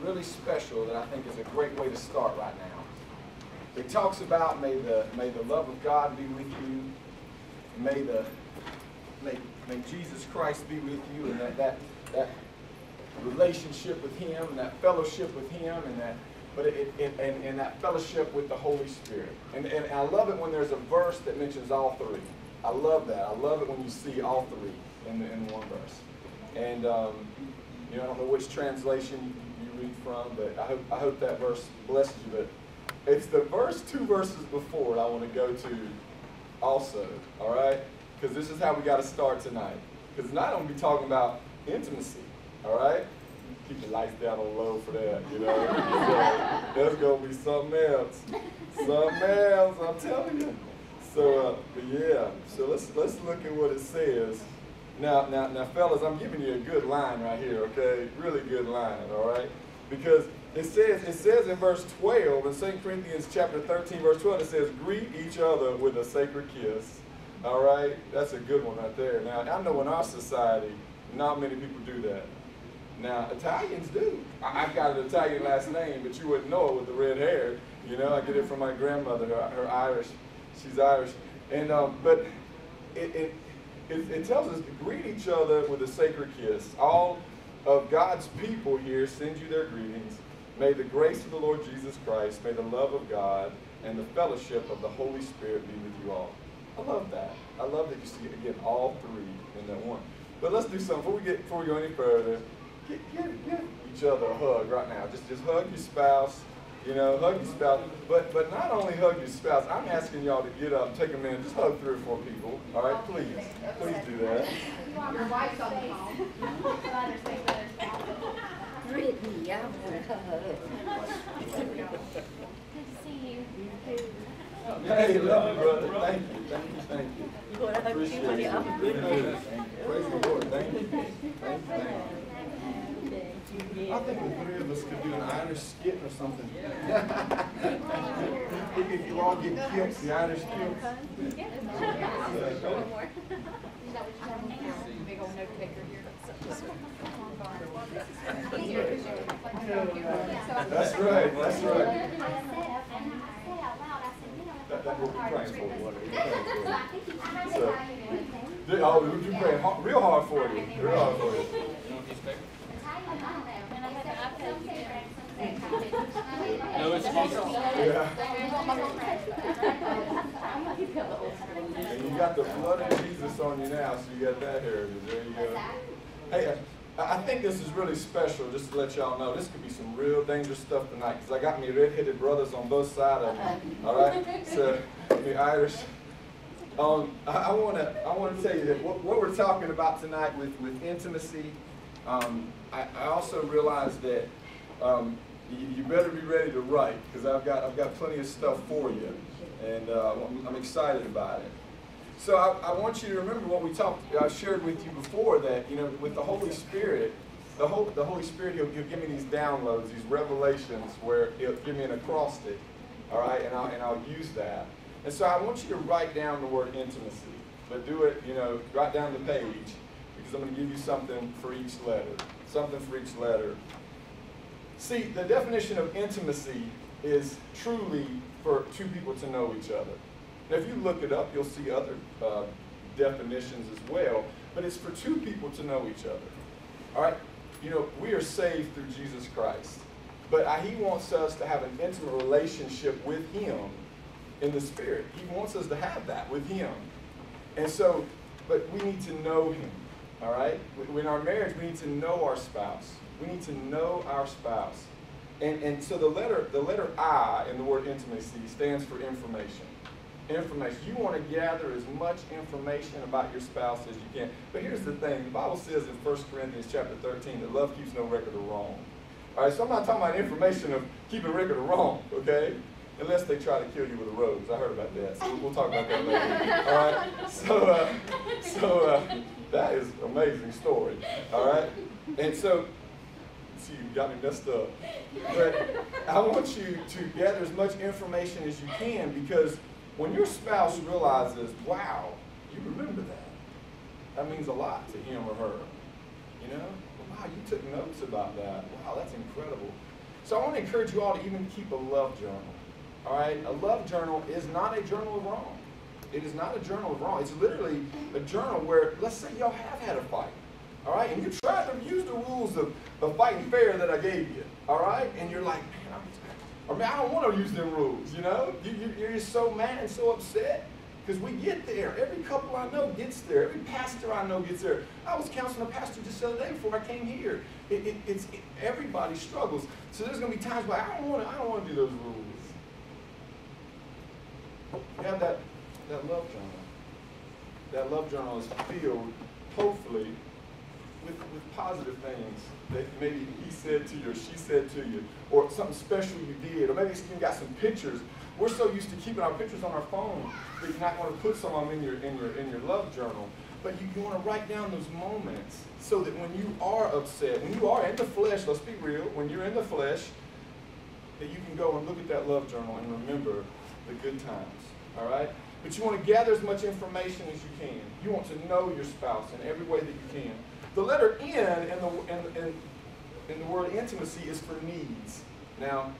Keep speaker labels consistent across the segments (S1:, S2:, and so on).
S1: really special that I think is a great way to start right now. It talks about may the love of God be with you, may Jesus Christ be with you, and that relationship with Him, and that fellowship with Him, and that fellowship with the Holy Spirit. And I love it when there's a verse that mentions all three. I love that. I love it when you see all three in one verse. And I don't know which translation you read from, but I hope that verse blesses you. But it's the two verses before it I want to go to also, all right? Because this is how we got to start tonight. Because tonight I'm going to be talking about intimacy, all right? Keep the lights down on low for that, you know? So that's going to be something else. Something else, I'm telling you. So, but yeah, so let's look at what it says. Now, fellas, I'm giving you a good line right here, okay? Really good line, all right? Because it says in verse 12, in 2 Corinthians chapter 13, verse 12, it says, greet each other with a sacred kiss. All right? That's a good one right there. Now, I know in our society, not many people do that. Now, Italians do. I've got an Italian last name, but you wouldn't know it with the red hair. You know, I get it from my grandmother, her Irish. She's Irish. And, but it tells us to greet each other with a sacred kiss. All of God's people here send you their greetings. May the grace of the Lord Jesus Christ, may the love of God, and the fellowship of the Holy Spirit be with you all. I love that. I love that you see, again, all three in that one. But let's do something. Before we go any further, give each other a hug right now. Just hug your spouse. You know, hug your spouse. But not only hug your spouse, I'm asking y'all to get up and take a minute. Just hug 3 or 4 people. All right, please. Please do that.
S2: Your wife's on the phone.
S3: Brittany, I want to hug.
S2: Good to see you.
S1: Hey, love you, brother. Thank you.
S3: You want to hug
S1: Appreciate
S3: somebody?
S1: it.
S3: I'm good.
S1: Praise the Lord. Thank you. I think the 3 of us could do an Irish skit or something. If you all get kilts, the Irish kilts.
S2: Big old note taker here.
S1: That's right. That will be praying for you. So, would you pray real hard for you? Real hard for you.
S4: No excuses.
S1: Yeah. And you got the blood of Jesus on you now, so you got that heritage. There you go. Hey, I think this is really special, just to let y'all know. This could be some real dangerous stuff tonight, because I got me red-headed brothers on both sides of me. All right? So, the Irish. I want to tell you that what we're talking about tonight with intimacy, I also realized that you better be ready to write, because I've got plenty of stuff for you, and I'm excited about it. So I want you to remember what I shared with you before, that with the Holy Spirit, the Holy Spirit, He'll give me these downloads, these revelations, where He'll give me an acrostic, all right, and I'll use that. And so I want you to write down the word intimacy, but do it, write down the page, because I'm going to give you something for each letter. See, the definition of intimacy is truly for 2 people to know each other. Now, if you look it up, you'll see other definitions as well, but it's for 2 people to know each other. All right? We are saved through Jesus Christ, but He wants us to have an intimate relationship with Him in the Spirit. He wants us to have that with Him. And so, but we need to know Him, all right? In our marriage, we need to know our spouse. We need to know our spouse. And so the letter I in the word intimacy stands for information. Information. You want to gather as much information about your spouse as you can. But here's the thing. The Bible says in 1 Corinthians chapter 13 that love keeps no record of wrong. All right, so I'm not talking about information of keeping record of wrong, okay? Unless they try to kill you with a rose. I heard about that. So we'll talk about that later. All right? So that is an amazing story. All right? And so, see, you got me messed up. But I want you to gather as much information as you can, because when your spouse realizes, wow, you remember that means a lot to him or her. Wow, you took notes about that. Wow, that's incredible. So I want to encourage you all to even keep a love journal. All right? A love journal is not a journal of wrong. It is not a journal of wrong. It's literally a journal where, let's say y'all have had a fight. All right? And you tried to use the rules of fighting fair that I gave you. All right? And you're like, man, I don't want to use them rules, you know? You're just so mad and so upset. Because we get there. Every couple I know gets there. Every pastor I know gets there. I was counseling a pastor just the other day before I came here. Everybody struggles. So there's going to be times where I don't want to do those rules. You have that love journal. That love journal is filled, hopefully, with positive things that maybe he said to you or she said to you, or something special you did, or maybe you got some pictures. We're so used to keeping our pictures on our phone that you're not going to put some of them in your love journal. But you want to write down those moments so that when you are upset, when you are in the flesh, let's be real, when you're in the flesh, that you can go and look at that love journal and remember the good times. All right? But you want to gather as much information as you can. You want to know your spouse in every way that you can. The letter N in the word intimacy is for needs. Now,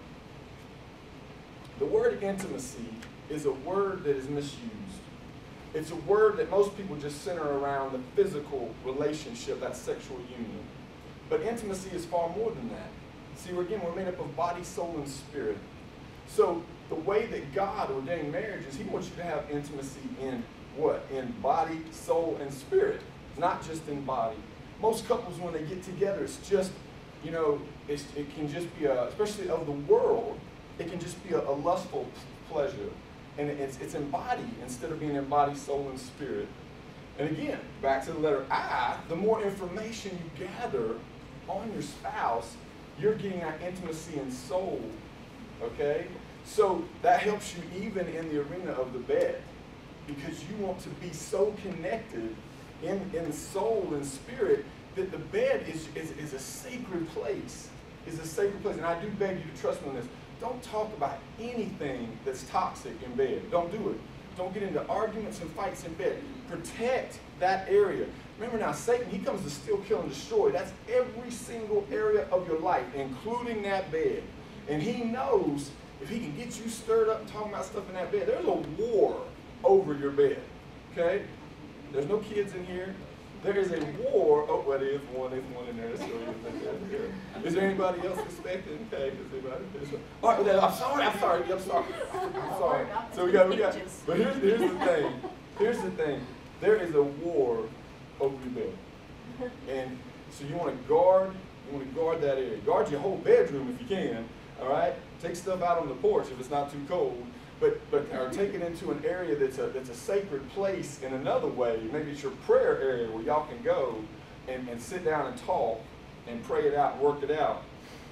S1: the word intimacy is a word that is misused. It's a word that most people just center around the physical relationship, that sexual union. But intimacy is far more than that. See, we're made up of body, soul, and spirit. So the way that God ordained marriage is he wants you to have intimacy in what? In body, soul, and spirit, not just in body. Most couples, when they get together, it's just, you know, it can just be especially of the world, it can just be a lustful pleasure. And it's in body instead of being in body, soul, and spirit. And again, back to the letter I, the more information you gather on your spouse, you're getting that intimacy in soul. Okay? So that helps you even in the arena of the bed, because you want to be so connected in soul and spirit that the bed is a sacred place. Is a sacred place. And I do beg you to trust me on this. Don't talk about anything that's toxic in bed. Don't do it. Don't get into arguments and fights in bed. Protect that area. Remember now, Satan, he comes to steal, kill, and destroy. That's every single area of your life, including that bed. And he knows if he can get you stirred up and talking about stuff in that bed, there's a war over your bed. Okay? There's no kids in here. There is a war. Oh, well, there's one in there. So is there anybody else expecting? Okay, is anybody? All right, I'm sorry. So we got. But here's the thing. Here's the thing. There is a war over your bed, and so you want to guard that area. Guard your whole bedroom if you can. All right. Take stuff out on the porch if it's not too cold. But or take it into an area that's a sacred place in another way. Maybe it's your prayer area where y'all can go and sit down and talk and pray it out and work it out.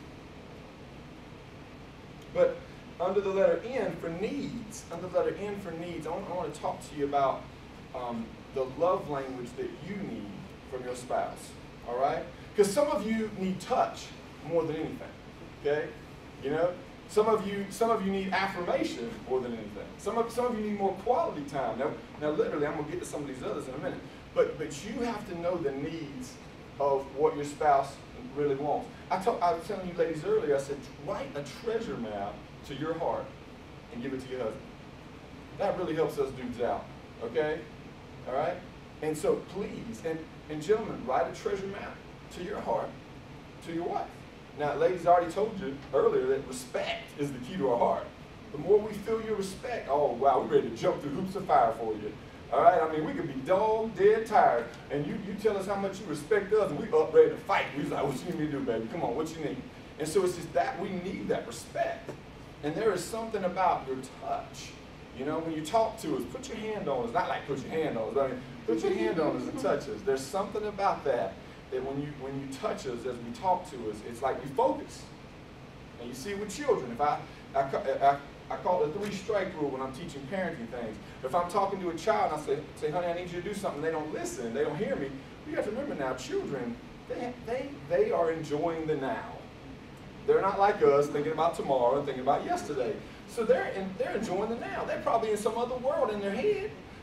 S1: But under the letter N for needs, I want to talk to you about the love language that you need from your spouse. All right? Because some of you need touch more than anything. Okay? You know? Some of you need affirmation more than anything. Some of you need more quality time. Now literally, I'm going to get to some of these others in a minute. But you have to know the needs of what your spouse really wants. I was telling you ladies earlier, I said, write a treasure map to your heart and give it to your husband. That really helps us dudes out. Okay? All right? And so please, and gentlemen, write a treasure map to your heart, to your wife. Now, ladies, I already told you earlier that respect is the key to our heart. The more we feel your respect, oh, wow, we're ready to jump through hoops of fire for you. All right? I mean, we could be dog, dead tired, and you tell us how much you respect us, and we up ready to fight. We're like, what you need me to do, baby? Come on, what you need? And so it's just that we need that respect. And there is something about your touch. You know, when you talk to us, put your hand on us. Not like put your hand on us, but I mean, put your hand on us and touch us. There's something about that when you touch us as we talk to us, it's like we focus. And you see with children, if I call it the 3-strike rule when I'm teaching parenting things. If I'm talking to a child and I say, honey, I need you to do something, they don't listen, they don't hear me. You have to remember now, children, they are enjoying the now. They're not like us thinking about tomorrow and thinking about yesterday. So they're enjoying the now. They're probably in some other world in their head.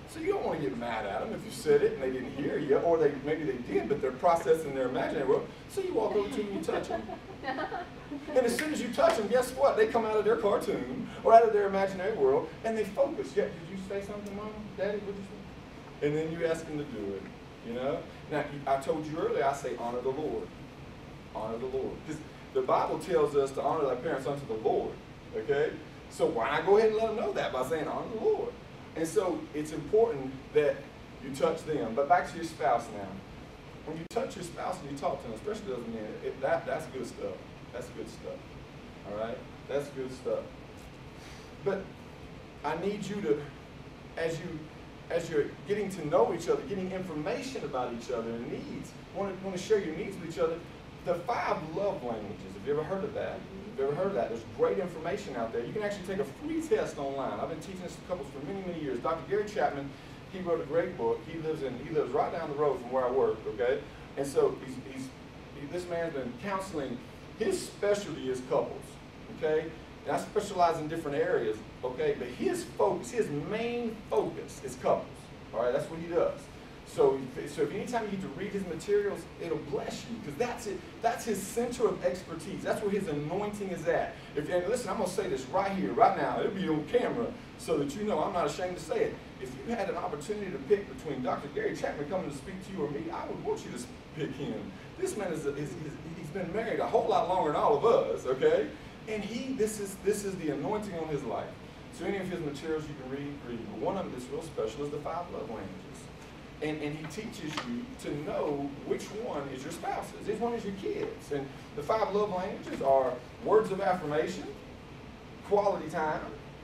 S1: So you don't want to get mad at them if you said it and they didn't hear you, or maybe they did, but they're processing their imaginary world. So you walk over to them and you touch them. And as soon as you touch them, guess what? They come out of their cartoon or out of their imaginary world and they focus. Yeah, did you say something, Mom? Daddy, what did you say? And then you ask them to do it, you know? Now, I told you earlier, I say honor the Lord. Honor the Lord. Because the Bible tells us to honor thy parents unto the Lord, okay? So why not go ahead and let them know that by saying honor the Lord? And so it's important that you touch them. But back to your spouse now. When you touch your spouse and you talk to them, especially those men, that's good stuff. That's good stuff. All right? That's good stuff. But I need you to, as you're getting to know each other, getting information about each other and needs, want to share your needs with each other, the 5 love languages. Have you ever heard of that? Have you ever heard of that? There's great information out there. You can actually take a free test online. I've been teaching this to couples for many, many years. Dr. Gary Chapman, he wrote a great book. He lives right down the road from where I work, okay? And so this man's been counseling. His specialty is couples, okay? And I specialize in different areas, okay? But his focus, his main focus is couples, all right? That's what he does. So if anytime you get to read his materials, it'll bless you, because that's it. That's his center of expertise. That's where his anointing is at. And listen, I'm going to say this right here, right now. It'll be on camera so that you know I'm not ashamed to say it. If you had an opportunity to pick between Dr. Gary Chapman coming to speak to you or me, I would want you to pick him. This man he's been married a whole lot longer than all of us, okay? And this is the anointing on his life. So any of his materials you can read. But one of them that's real special is the 5 love languages. And he teaches you to know which one is your spouse's, which one is your kids. And the 5 love languages are words of affirmation, quality time,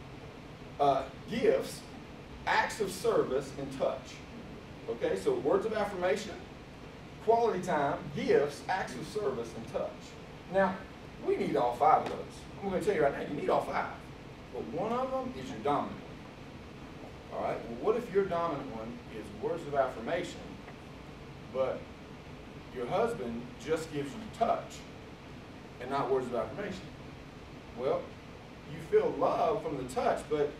S1: gifts, acts of service, and touch. Okay, so words of affirmation, quality time, gifts, acts of service, and touch. Now, we need all 5 of those. I'm going to tell you right now, you need all 5. But one of them is your dominant. All right, well, what if your dominant one is words of affirmation, but your husband just gives you touch and not words of affirmation? Well, you feel love from the touch, but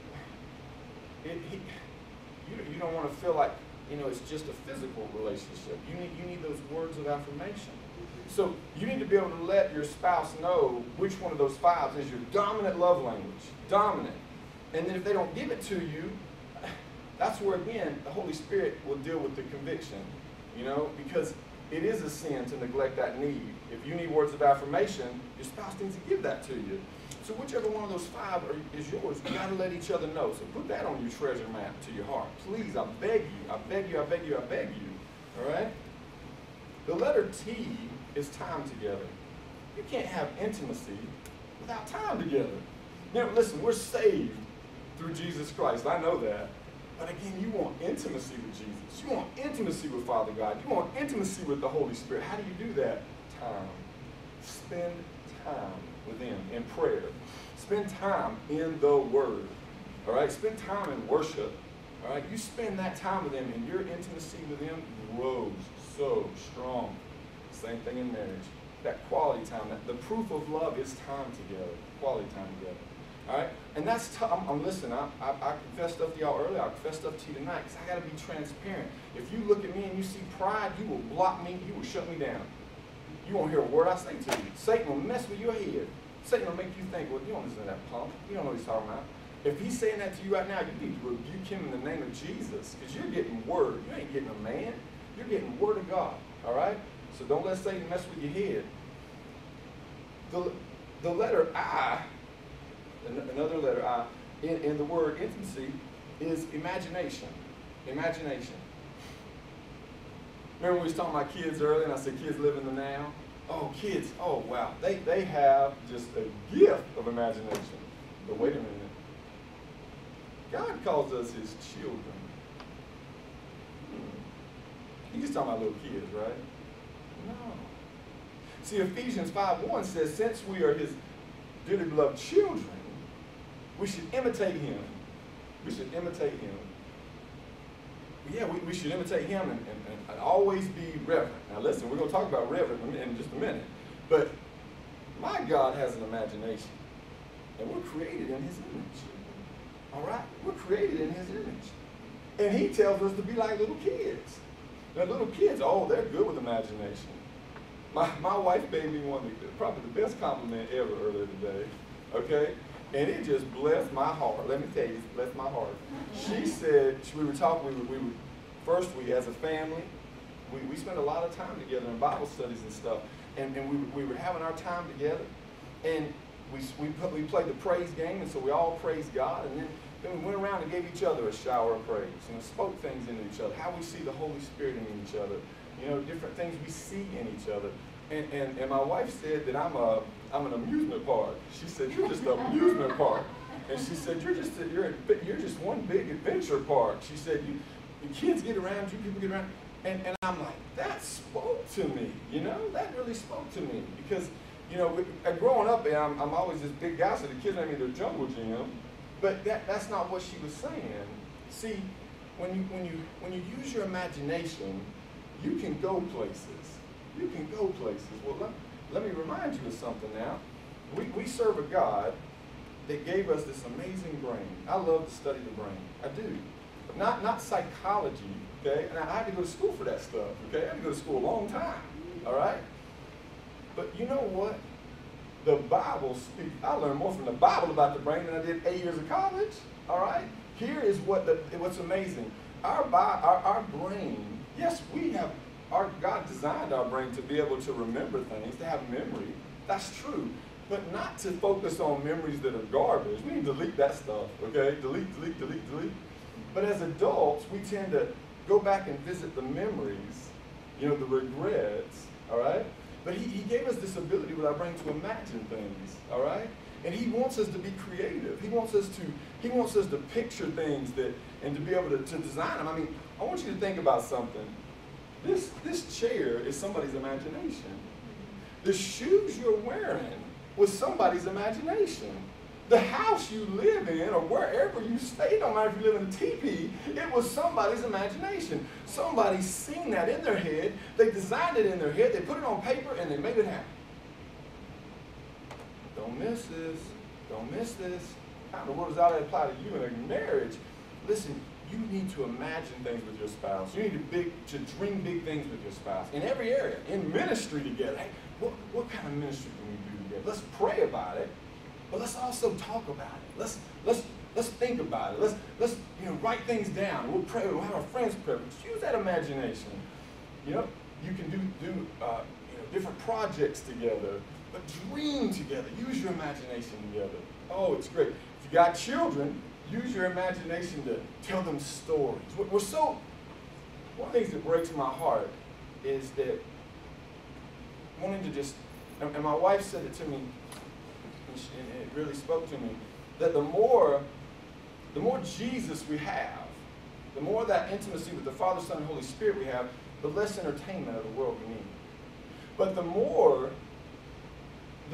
S1: you don't want to feel like, it's just a physical relationship. You need those words of affirmation. So you need to be able to let your spouse know which one of those 5 is your dominant love language. Dominant. And then if they don't give it to you, that's where, again, the Holy Spirit will deal with the conviction, because it is a sin to neglect that need. If you need words of affirmation, your spouse needs to give that to you. So whichever one of those 5 is yours, you got to let each other know. So put that on your treasure map to your heart. Please, I beg you, I beg you, I beg you, I beg you. All right? The letter T is time together. You can't have intimacy without time together. Listen, we're saved through Jesus Christ. I know that. But again, you want intimacy with Jesus. You want intimacy with Father God. You want intimacy with the Holy Spirit. How do you do that? Time. Spend time with Him in prayer. Spend time in the Word. All right? Spend time in worship. All right? You spend that time with Him, and your intimacy with Him grows so strong. Same thing in marriage. That quality time. The proof of love is time together. Quality time together. All right? And that's tough. Listen, I confessed stuff to y'all earlier. I confessed stuff to you tonight because I got to be transparent. If you look at me and you see pride, you will block me. You will shut me down. You won't hear a word I say to you. Satan will mess with your head. Satan will make you think, well, you don't listen to that punk. You don't know what he's talking about. If he's saying that to you right now, you need to rebuke him in the name of Jesus, because you're getting word. You ain't getting a man. You're getting word of God. All right? So don't let Satan mess with your head. The letter I, another letter I, in the word intimacy is imagination. Imagination. Remember when we was talking about kids earlier, and I said kids live in the now? Oh, kids, oh wow. They have just a gift of imagination. But wait a minute. God calls us His children. He's just talking about little kids, right? No. See, Ephesians 5:1 says, since we are His dearly beloved children, we should imitate Him. We should imitate Him. Yeah, we should imitate Him and always be reverent. Now listen, we're going to talk about reverent in just a minute. But my God has an imagination. And we're created in His image. All right? We're created in His image. And he tells us to be like little kids. Now, little kids, oh, they're good with imagination. My wife made me probably the best compliment ever earlier today, okay? And it just blessed my heart. Let me tell you, it blessed my heart. She said, we were talking, first as a family, we spent a lot of time together in Bible studies and stuff. And we were having our time together. And we played the praise game, and so we all praised God. And then we went around and gave each other a shower of praise. Spoke things into each other, how we see the Holy Spirit in each other. Different things we see in each other. And my wife said that I'm an amusement park. She said, you're just an amusement park. And she said, you're just one big adventure park. She said, the kids get around you, people get around. And I'm like, that spoke to me, that really spoke to me. Because, growing up, I'm always this big guy, so the kids named me the jungle gym. But that's not what she was saying. See, when you use your imagination, you can go places. You can go places. Well, let me remind you of something now. We serve a God that gave us this amazing brain. I love to study the brain. I do. But not psychology, okay? And I had to go to school for that stuff, okay? I had to go to school a long time, all right? But you know what? The Bible speaks. I learned more from the Bible about the brain than I did 8 years of college, all right? Here is what's amazing. Our brain, yes, God designed our brain to be able to remember things, to have memory. That's true. But not to focus on memories that are garbage. We need to delete that stuff, okay? Delete, delete, delete, delete. But as adults, we tend to go back and visit the memories, the regrets, all right? But he gave us this ability with our brain to imagine things, all right? And he wants us to be creative. He wants us to picture things and to be able to design them. I mean, I want you to think about something. This chair is somebody's imagination. The shoes you're wearing was somebody's imagination. The house you live in or wherever you stay, no matter if you live in a teepee, it was somebody's imagination. Somebody's seen that in their head, they designed it in their head, they put it on paper, and they made it happen. Don't miss this. Don't miss this. How in the world does that apply to you in a marriage? Listen, you need to imagine things with your spouse. You need to dream big things with your spouse in every area. In ministry together. Hey, what kind of ministry can we do together? Let's pray about it, but let's also talk about it. Let's think about it. Let's write things down. We'll pray. We'll have our friends pray. Just use that imagination. You can do different projects together, but dream together. Use your imagination together. Oh, it's great. If you got children, use your imagination to tell them stories. One of the things that breaks my heart is that wanting to just, and my wife said it to me, and it really spoke to me, that the more Jesus we have, the more that intimacy with the Father, Son, and Holy Spirit we have, the less entertainment of the world we need. But the more, but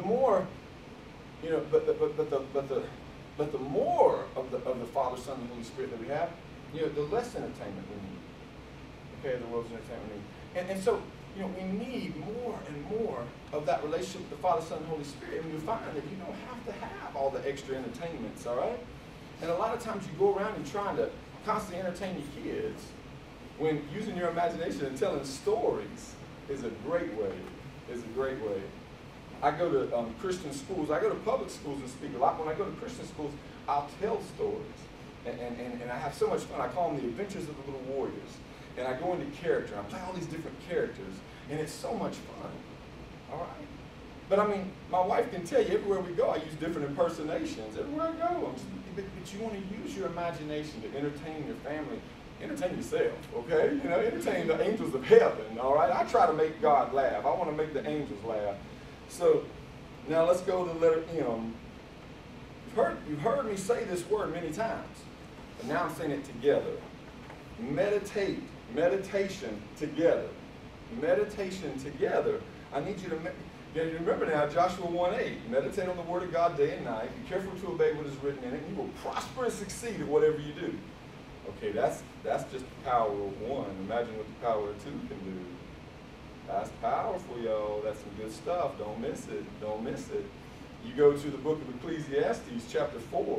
S1: the more of the Father, Son, and Holy Spirit that we have, the less entertainment we need. Okay, the world's entertainment we need. And so, we need more and more of that relationship with the Father, Son, and Holy Spirit. And you find that you don't have to have all the extra entertainments, all right? And a lot of times you go around and trying to constantly entertain your kids when using your imagination and telling stories is a great way. Is a great way. I go to Christian schools. I go to public schools and speak a lot. When I go to Christian schools, I'll tell stories. And I have so much fun. I call them the Adventures of the Little Warriors. And I go into character. I play all these different characters. And it's so much fun. All right? But I mean, my wife can tell you, everywhere we go, I use different impersonations. Everywhere I go. But you want to use your imagination to entertain your family. Entertain yourself, okay? Entertain the angels of heaven, all right? I try to make God laugh. I want to make the angels laugh. So, now let's go to the letter M. You've heard me say this word many times, but now I'm saying it together. Meditate. Meditation together. Meditation together. I need you to remember now Joshua 1:8. Meditate on the word of God day and night. Be careful to obey what is written in it, and you will prosper and succeed at whatever you do. Okay, that's just the power of one. Imagine what the power of two can do. That's powerful, y'all. That's some good stuff. Don't miss it. Don't miss it. You go to the book of Ecclesiastes, chapter 4,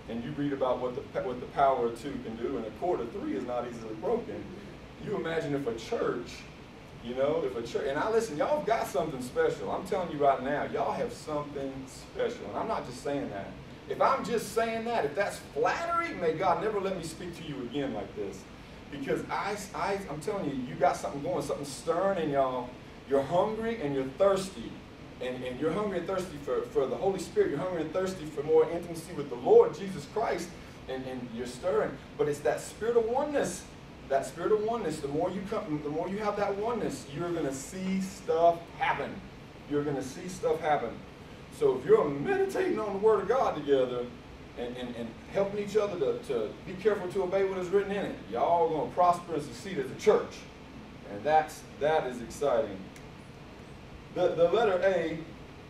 S1: and you read about what the power of two can do, and a cord of three is not easily broken. You imagine if a church, you know, if a church, and I listen, y'all have got something special. I'm telling you right now, y'all have something special, and I'm not just saying that. If I'm just saying that, if that's flattery, may God never let me speak to you again like this. Because I'm telling you, you got something going, something stirring in y'all. You're hungry and you're thirsty. And you're hungry and thirsty for the Holy Spirit. You're hungry and thirsty for more intimacy with the Lord Jesus Christ. And you're stirring. But it's that spirit of oneness. That spirit of oneness, the more you come, the more you have that oneness, you're going to see stuff happen. You're going to see stuff happen. So if you're meditating on the Word of God together and helping each other to be careful to obey what is written in it, y'all are going to prosper and succeed as a church. And that is exciting. The letter A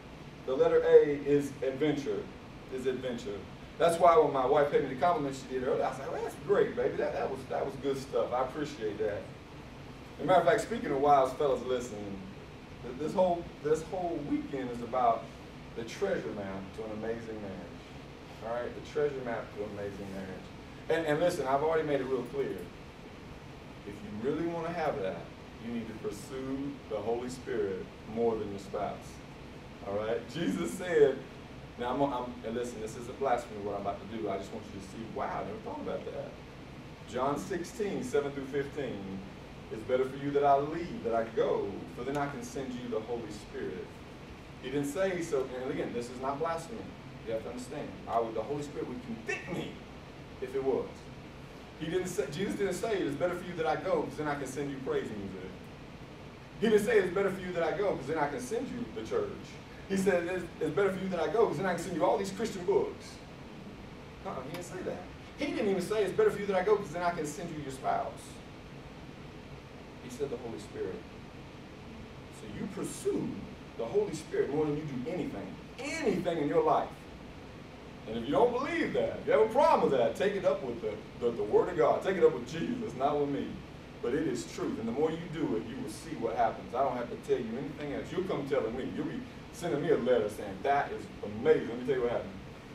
S1: is adventure. That's why when my wife paid me the compliment she did earlier, I was like, well, that's great, baby. That was good stuff. I appreciate that. As a matter of fact, speaking of wives, fellas, listen, this whole weekend is about the treasure map to an amazing marriage. All right, the treasure map to an amazing marriage. And listen, I've already made it real clear. If you really want to have that, you need to pursue the Holy Spirit more than your spouse. All right? Jesus said, now and listen, this isn't blasphemy what I'm about to do. I just want you to see, wow, I never thought about that. John 16, 7 through 15. It's better for you that I leave, that I go, for then I can send you the Holy Spirit. He didn't say so, and again, this is not blasphemy. You have to understand. The Holy Spirit would convict me if it was. Jesus didn't say it's better for you that I go, because then I can send you praise music. He didn't say it's better for you that I go, because then I can send you the church. He said it's better for you that I go, because then I can send you all these Christian books. He didn't say that. He didn't even say it's better for you that I go, because then I can send you your spouse. He said the Holy Spirit. So you pursue the Holy Spirit more than you do anything in your life. And if you don't believe that, if you have a problem with that, take it up with the Word of God. Take it up with Jesus, not with me. But it is truth. And the more you do it, you will see what happens. I don't have to tell you anything else. You'll come telling me. You'll be sending me a letter saying, that is amazing. Let me tell you what happened.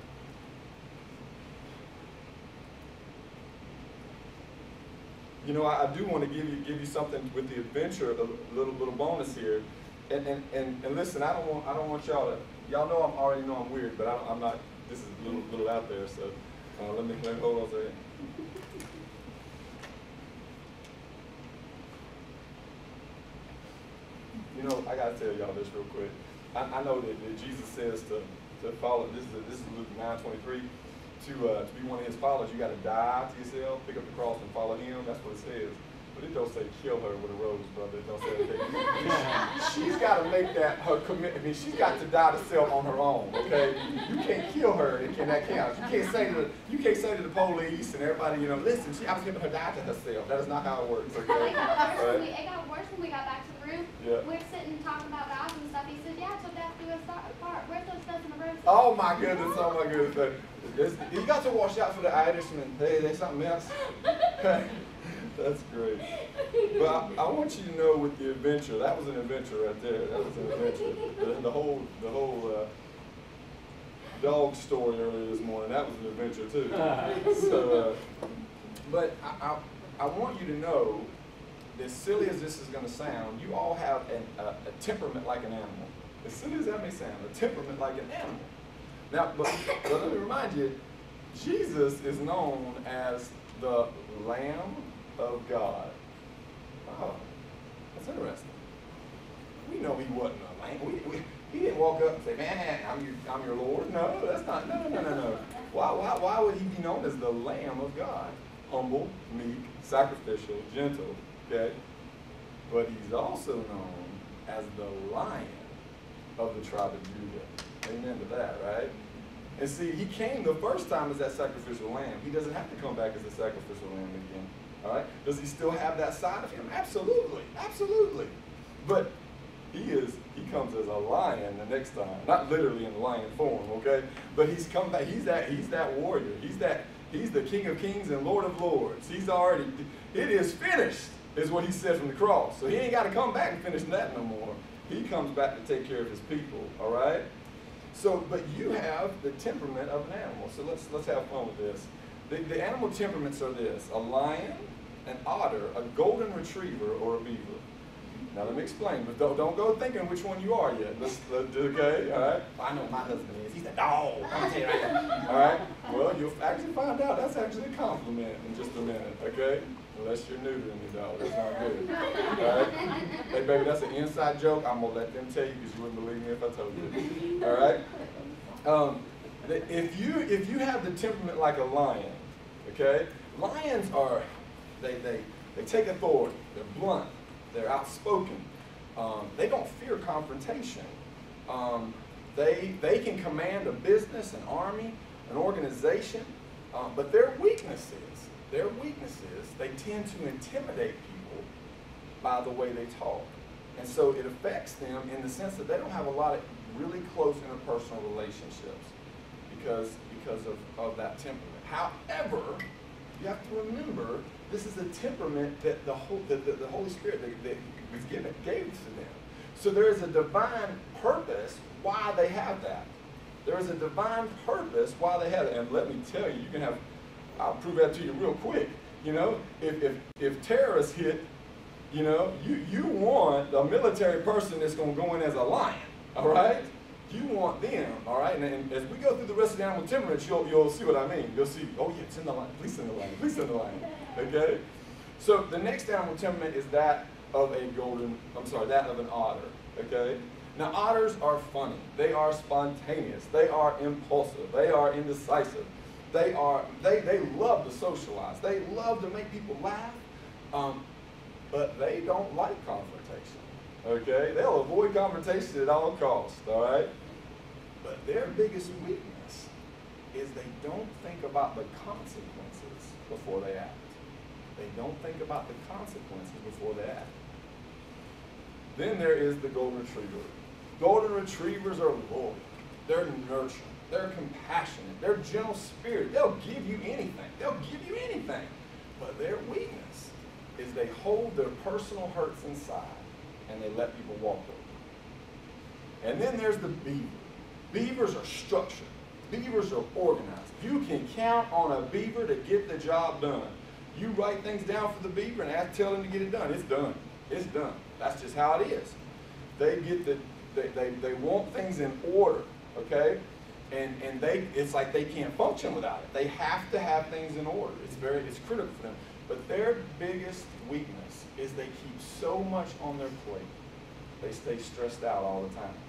S1: You know, I do want to give you something with the adventure, a little bonus here. And listen, I don't want y'all already know I'm weird, but I'm not. This is a little out there, so let me hold on a second. You know, I gotta tell y'all this real quick. I know that Jesus says to follow. This is Luke 9:23. To be one of his followers, you got to die to yourself, pick up the cross, and follow him. That's what it says. But it don't say kill her with a rose, brother. It don't say that. She's got to make that her commitment. I mean, she's got to die to self on her own. Okay, you can't kill her. That counts. You can't say to the police and everybody, you know, listen. I was giving her die to herself. That is not how it works. Okay.
S2: It got worse when we got back to the room.
S1: Yeah.
S2: We're sitting talking about vows and stuff. He said, "Yeah, so death do us apart. Where's those dozen of roses?"
S1: Oh my goodness! Oh my goodness! You got to watch out for the Irishman. Hey, there's something else. That's great. But I want you to know with the adventure, that was an adventure right there. That was an adventure. The whole dog story earlier this morning, that was an adventure too. So, but I want you to know, as silly as this is going to sound, you all have a temperament like an animal. As silly as that may sound, a temperament like an animal. Now, but let me remind you, Jesus is known as the Lamb of God. Oh, that's interesting. We know he wasn't a lamb. He didn't walk up and say, "Man, I'm your Lord." No, that's not. No. Why would he be known as the Lamb of God? Humble, meek, sacrificial, gentle. Okay, but he's also known as the Lion of the tribe of Judah. Amen to that, right? And see, he came the first time as that sacrificial lamb. He doesn't have to come back as a sacrificial lamb again. All right? Does he still have that side of him? Absolutely. Absolutely. But he comes as a lion the next time. Not literally in lion form, okay? But he's come back. He's that warrior. He's the King of Kings and Lord of Lords. It is finished, is what he said from the cross. So he ain't got to come back and finish that no more. He comes back to take care of his people, all right? So, but you have the temperament of an animal. So let's have fun with this. The animal temperaments are this: a lion, an otter, a golden retriever, or a beaver. Now let me explain, but don't go thinking which one you are yet. Okay, all right? I know what my husband is. He's a dog. I'm gonna tell you right now. All right? Well, you'll actually find out that's actually a compliment in just a minute, okay? Unless you're neutering the dog. That's not good. All right? Hey, baby, that's an inside joke. I'm gonna let them tell you because you wouldn't believe me if I told you. All right? If you have the temperament like a lion, okay? Lions are, they take authority. They're blunt. They're outspoken. They don't fear confrontation. They can command a business, an army, an organization, but their weaknesses, they tend to intimidate people by the way they talk. And so it affects them in the sense that they don't have a lot of really close interpersonal relationships because of that temperament. However, you have to remember, this is a temperament that the Holy Spirit that gave to them. So there is a divine purpose why they have that. There is a divine purpose why they have it. And let me tell you, I'll prove that to you real quick. You know, if terrorists hit, you know, you want a military person that's going to go in as a lion, all right? You want them, all right? And as we go through the rest of the animal temperaments, you'll see what I mean. You'll see, oh yeah, it's in the line. Please send the line. Please send the line. Okay? So the next animal temperament is that of that of an otter. Okay? Now otters are funny. They are spontaneous. They are impulsive. They are indecisive. They love to socialize. They love to make people laugh. But they don't like confrontation. Okay? They'll avoid confrontation at all costs. All right? But their biggest weakness is they don't think about the consequences before they act. They don't think about the consequences before they act. Then there is the golden retriever. Golden retrievers are loyal. They're nurturing. They're compassionate. They're gentle spirited. They'll give you anything. They'll give you anything. But their weakness is they hold their personal hurts inside and they let people walk over. And then there's the beaver. Beavers are structured. Beavers are organized. You can count on a beaver to get the job done. You write things down for the beaver and tell them to get it done. It's done. It's done. That's just how it is. They want things in order, okay? And it's like they can't function without it. They have to have things in order. It's critical for them. But their biggest weakness is they keep so much on their plate. They stay stressed out all the time.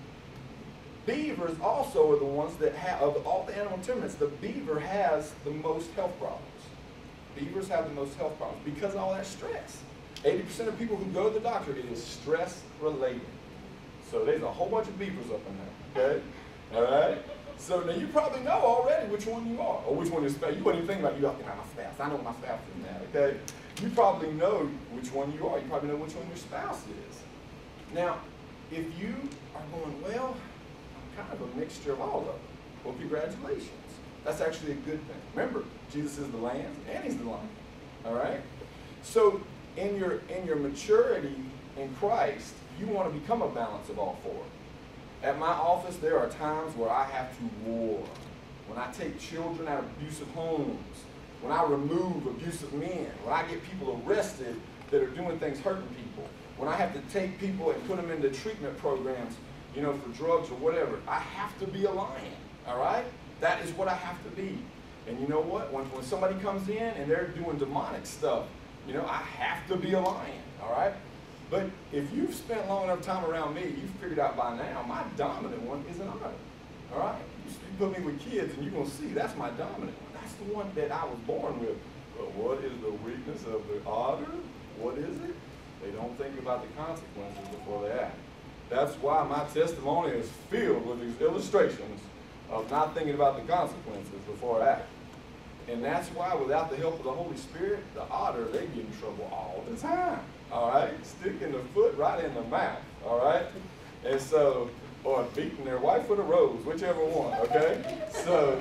S1: Beavers also are the ones that have, of all the animal temperaments, the beaver has the most health problems. Beavers have the most health problems because of all that stress. 80% of people who go to the doctor, it is stress related. So there's a whole bunch of beavers up in there, okay? All right? So now you probably know already which one you are, or which one is spouse. You wouldn't even think about, you my spouse. I know my spouse is now, okay? You probably know which one you are. You probably know which one your spouse is. Now, if you are going, well, I'm kind of a mixture of all of them, well, congratulations. That's actually a good thing. Remember, Jesus is the Lamb and He's the Lion. All right? So in your maturity in Christ, you want to become a balance of all four. At my office, there are times where I have to war. When I take children out of abusive homes, when I remove abusive men, when I get people arrested that are doing things hurting people, when I have to take people and put them into treatment programs, you know, for drugs or whatever, I have to be a lion, all right? That is what I have to be. And you know what? When somebody comes in and they're doing demonic stuff, you know, I have to be a lion, all right? But if you've spent long enough time around me, you've figured out by now, my dominant one is an otter, all right? You put me with kids and you're going to see that's my dominant one. That's the one that I was born with. But what is the weakness of the otter? What is it? They don't think about the consequences before they act. That's why my testimony is filled with these illustrations of not thinking about the consequences before I act. And that's why without the help of the Holy Spirit, the otter, they get in trouble all the time. All right? Sticking the foot right in the mouth. All right? And so, or beating their wife with a rose, whichever one, okay? So,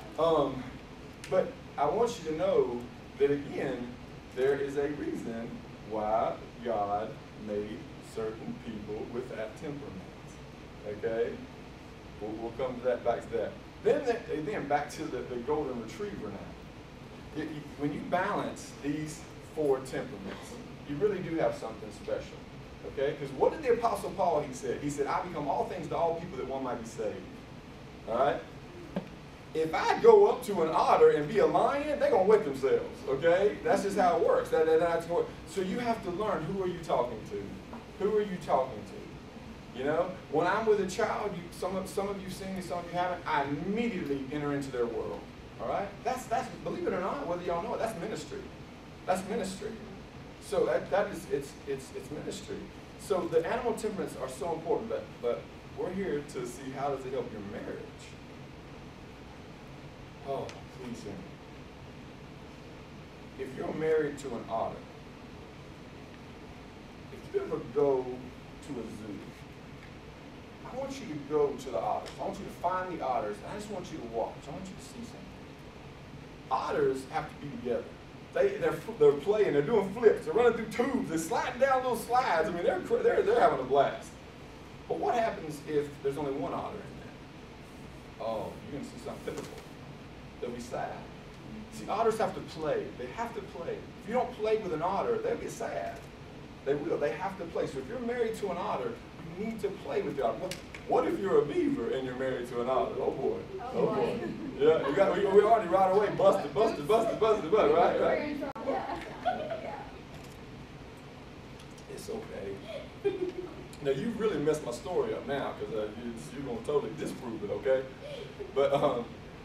S1: but I want you to know that again, there is a reason why God made certain people with that temperament. Okay? We'll come to that, back to that. Then back to the golden retriever now. When you balance these four temperaments, you really do have something special. Okay? Because what did the Apostle Paul, he said? He said, I become all things to all people that one might be saved. All right? If I go up to an otter and be a lion, they're going to wet themselves. Okay? That's just how it works. So you have to learn, who are you talking to? Who are you talking to? You know, when I'm with a child, some of you seen me, some of you haven't, I immediately enter into their world. All right? That's believe it or not, whether y'all know it, that's ministry. That's ministry. So it's ministry. So the animal temperaments are so important, but we're here to see how does it help your marriage. Oh, please hear me. If you're married to an otter, if you ever go to a zoo, I want you to go to the otters. I want you to find the otters, and I just want you to watch. I want you to see something. Otters have to be together. They're playing. They're doing flips. They're running through tubes. They're sliding down little slides. I mean, they're having a blast. But what happens if there's only one otter in there? Oh, you're going to see something pitiful. They'll be sad. See, otters have to play. They have to play. If you don't play with an otter, they'll get sad. They will. They have to play. So if you're married to an otter, you need to play with the otter. What if you're a beaver and you're married to an otter? Oh boy. Oh boy. Yeah, we already right away busted, right?
S2: Yeah.
S1: It's okay. Now you've really messed my story up now because you're going to totally disprove it, okay? But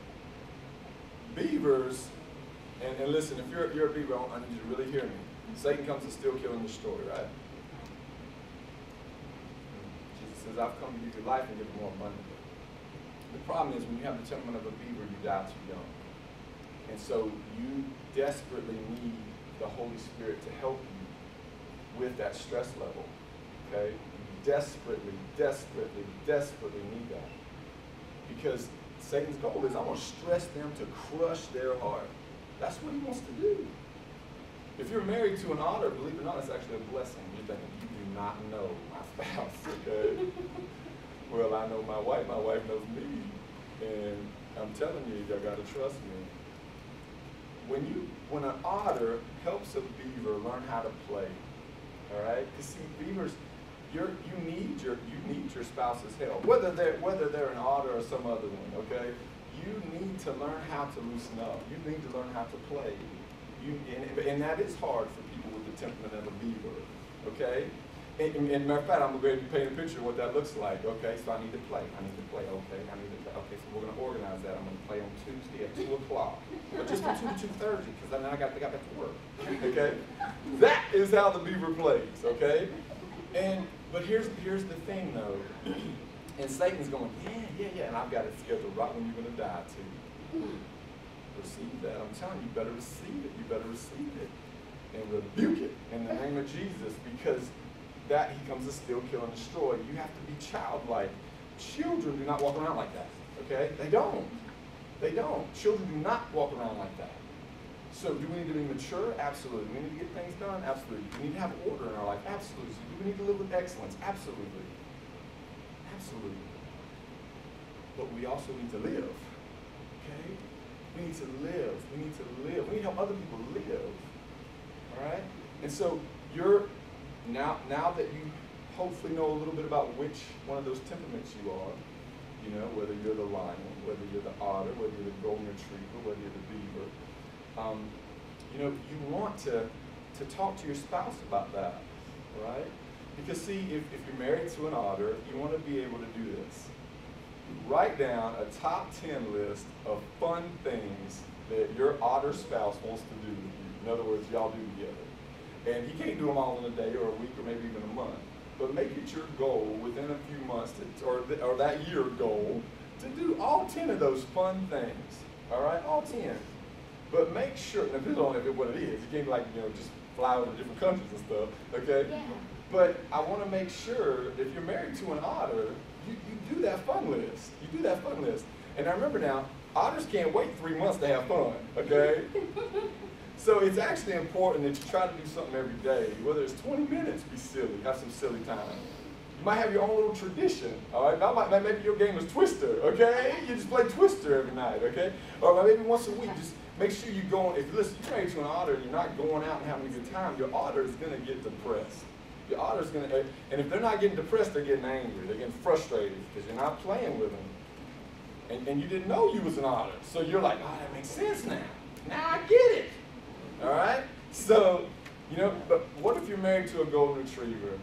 S1: beavers, and listen, if you're a beaver, I need you to really hear me. Satan comes to steal, kill, and destroy, right? Jesus says, I've come to give you life and give it more abundantly. The problem is when you have the temperament of a beaver, you die too young. And so you desperately need the Holy Spirit to help you with that stress level, okay? You desperately need that. Because Satan's goal is, I want to stress them to crush their heart. That's what he wants to do. If you're married to an otter, believe it or not, it's actually a blessing. You're thinking, you do not know my spouse, okay? Well, I know my wife knows me. And I'm telling you, y'all got to trust me. When an otter helps a beaver learn how to play, all right? You see, beavers, you need your spouse's help, whether they're an otter or some other one, okay? You need to learn how to loosen up. You need to learn how to play. And that is hard for people with the temperament of a beaver, okay? And matter of fact, I'm going to paint a picture of what that looks like, okay? So I need to play, okay? Okay, so we're going to organize that. I'm going to play on Tuesday at 2 o'clock, but just from 2 to 2:30, because then I got back to work, okay? That is how the beaver plays, okay? But here's the thing, though. And Satan's going, yeah, and I've got it scheduled right when you're going to die, too. Receive that. I'm telling you, you better receive it. You better receive it. And rebuke it in the name of Jesus, because that he comes to steal, kill, and destroy. You have to be childlike. Children do not walk around like that, okay? They don't. Children do not walk around like that. So do we need to be mature? Absolutely. Do we need to get things done? Absolutely. Do we need to have order in our life? Absolutely. Do we need to live with excellence? Absolutely. Absolutely. But we also need to live, okay? We need to live. We need to help other people live, all right? And so now that you hopefully know a little bit about which one of those temperaments you are, you know, whether you're the lion, whether you're the otter, whether you're the golden retriever, whether you're the beaver, you know, you want to talk to your spouse about that, right? Because see, if you're married to an otter, you want to be able to do this. Write down a top 10 list of fun things that your otter spouse wants to do with you. In other words, y'all do together. And you can't do them all in a day or a week or maybe even a month. But make it your goal within a few months, or that year goal, to do all 10 of those fun things. All right? All 10. But make sure, and depends on what it is. You can't just fly over to different countries and stuff, okay? Yeah. But I want to make sure that if you're married to an otter, you do that fun list. You do that fun list. And I remember now, otters can't wait 3 months to have fun, okay? So it's actually important that you try to do something every day, whether it's 20 minutes, be silly, have some silly time. You might have your own little tradition, all right? Maybe your game is Twister, okay? You just play Twister every night, okay? Or maybe once a week, just make sure you're going, if listen, you're married to an otter and you're not going out and having a good time, your otter is going to get depressed. Your otter's going to, and if they're not getting depressed, they're getting angry. They're getting frustrated because you're not playing with them. And you didn't know you was an otter. So you're like, oh, that makes sense now. Now I get it. All right? So, you know, but what if you're married to a golden retriever?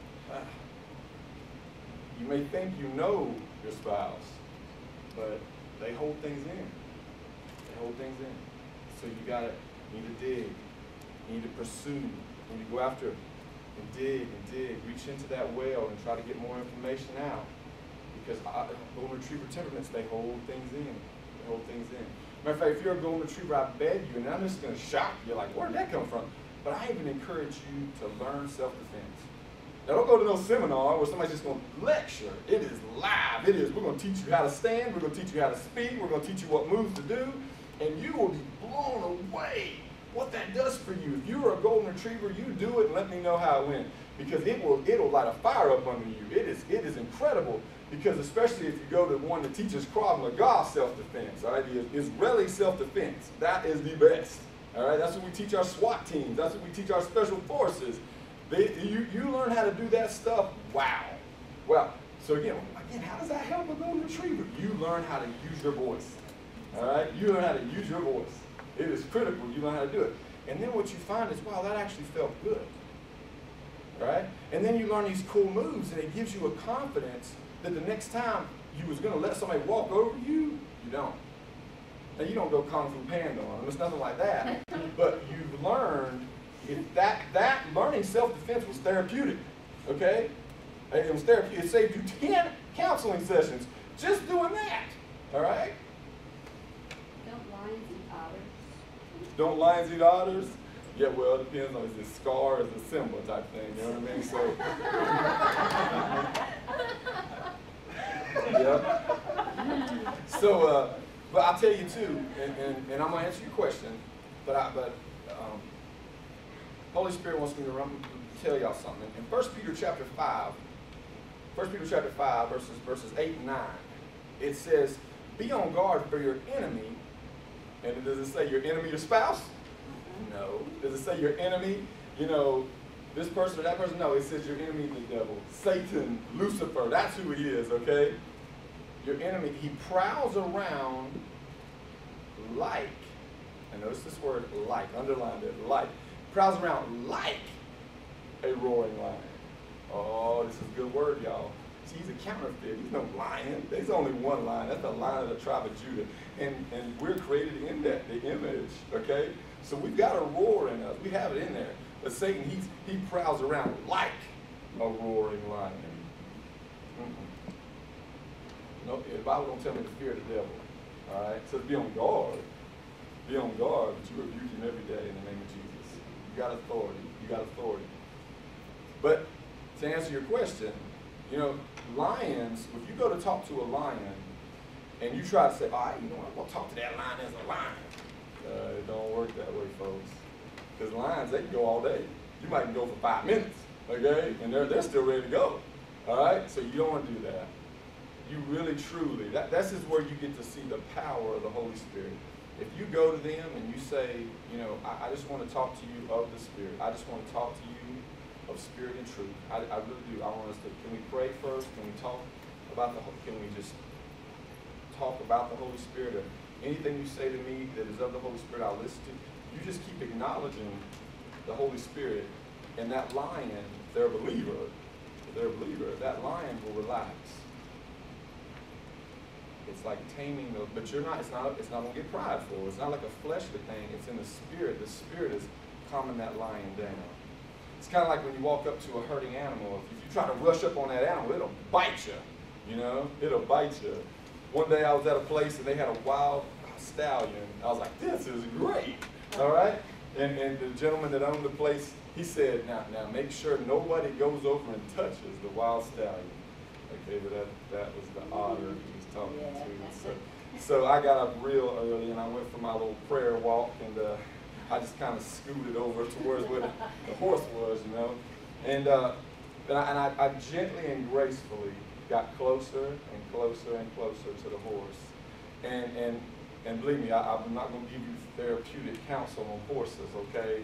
S1: You may think you know your spouse, but they hold things in. They hold things in. So you need to dig. You need to pursue. You need to go after and dig, reach into that well and try to get more information out. Because golden retriever temperaments, they hold things in. They hold things in. Matter of fact, if you're a golden retriever, I beg you, and I'm just going to shock you, like, where did that come from? But I even encourage you to learn self-defense. Now, don't go to no seminar where somebody's just going to lecture. It is live. It is. We're going to teach you how to stand. We're going to teach you how to speak. We're going to teach you what moves to do. And you will be blown away what that does for you. If you're a golden retriever, you do it and let me know how it went. Because it'll light a fire up under you. It is incredible. Because especially if you go to one that teaches Krav Maga self-defense, all right, the Israeli self-defense, that is the best. All right, that's what we teach our SWAT teams. That's what we teach our special forces. You learn how to do that stuff. Wow. Well, so again, how does that help a golden retriever? You learn how to use your voice. All right, you learn how to use your voice. It is critical. You learn how to do it. And then what you find is, wow, that actually felt good. Right? And then you learn these cool moves, and it gives you a confidence that the next time you was going to let somebody walk over you, you don't. Now, you don't go Kung Fu Panda on them. It's nothing like that. But you've learned that learning self-defense was therapeutic. Okay? It was therapeutic. It saved you 10 counseling sessions just doing that. All right?
S3: Don't lions eat otters?
S1: Don't lions eat otters? Yeah, well, it depends on, is it scar or is it symbol type thing, you know what I mean? So, yeah. So, but I'll tell you too, and I'm going to answer your question, but Holy Spirit wants me to tell y'all something. In 1 Peter chapter 5, verses 8 and 9, it says, be on guard for your enemy. And does it say your enemy, your spouse? No. Does it say your enemy, you know, this person or that person? No, it says your enemy, the devil. Satan, Lucifer, that's who he is, okay? Your enemy, he prowls around like, and notice this word like, underline it, like. Prowls around like a roaring lion. Oh, this is a good word, y'all. See, he's a counterfeit. He's no lion. There's only one lion. That's the lion of the tribe of Judah. And we're created in that, the image, okay? So we've got a roar in us. We have it in there. But Satan, he prowls around like a roaring lion. No, the Bible don't tell me to fear the devil. All right? So be on guard. Be on guard, but you rebuke him every day in the name of Jesus. You got authority. You got authority. But to answer your question, you know, lions, if you go to talk to a lion and you try to say, all right, you know what, I'm going to talk to that lion as a lion. It don't work that way, folks. Because lions, they can go all day. You might go for 5 minutes, okay? And they're still ready to go, all right? So you don't want to do that. You really, truly, that's just where you get to see the power of the Holy Spirit. If you go to them and you say, you know, I just want to talk to you of the Spirit. I just want to talk to you of spirit and truth. I really do. I want us to, can we pray first? Can we talk about can we just talk about the Holy Spirit? Or anything you say to me that is of the Holy Spirit, I'll listen to. You just keep acknowledging the Holy Spirit, and that lion, if they're a believer, that lion will relax. It's like taming the, but it's not going to get prideful. It's not like a fleshly thing. It's in the Spirit. The Spirit is calming that lion down. It's kind of like when you walk up to a hurting animal. If you try to rush up on that animal, it'll bite you. You know, it'll bite you. One day I was at a place and they had a wild stallion. I was like, this is great. All right? And the gentleman that owned the place, he said, now make sure nobody goes over and touches the wild stallion. Okay, but that was the otter he was talking to. So I got up real early and I went for my little prayer walk, and I just kind of scooted over towards where the horse was, you know. And And I gently and gracefully got closer and closer and closer to the horse. And believe me, I'm not going to give you therapeutic counsel on horses, okay?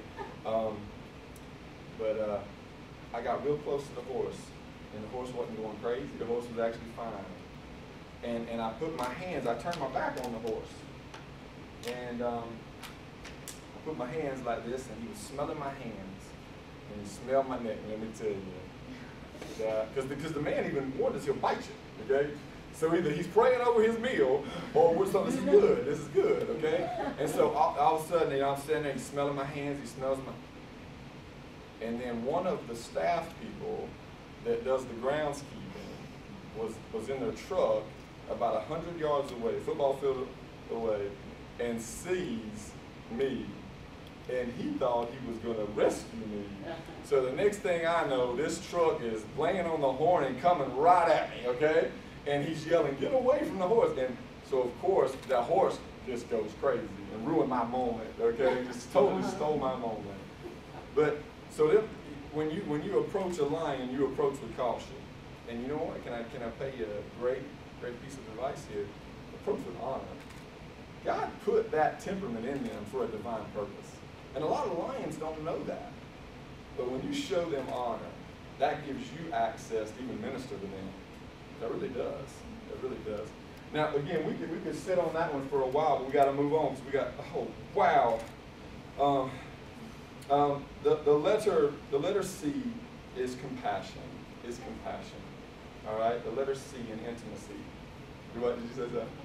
S1: But I got real close to the horse, and the horse wasn't going crazy. The horse was actually fine. And I put my hands, I turned my back on the horse. And I put my hands like this, and he was smelling my hands. And he smelled my neck, let me tell you. Because the man even warned us, he'll bite you, okay? So either he's praying over his meal, or we're saying, this is good, okay? And so all of a sudden, I'm standing there, he's smelling my hands, he smells my... And then one of the staff people that does the groundskeeping was in their truck about 100 yards away, football field away, and sees me. And he thought he was going to rescue me. So the next thing I know, this truck is laying on the horn and coming right at me, okay? And he's yelling, get away from the horse. And so, of course, that horse just goes crazy and ruined my moment, okay? Just totally stole my moment. But, so then, when you approach a lion, you approach with caution. And you know what? Can I pay you a great piece of advice here? Approach with honor. God put that temperament in them for a divine purpose. And a lot of lions don't know that. But when you show them honor, that gives you access to even minister to them. That really does. That really does. Now, again, we could sit on that one for a while, but we got to move on because we got, oh, wow. The letter C is compassion. Is compassion. All right? The letter C in intimacy. What did you say that?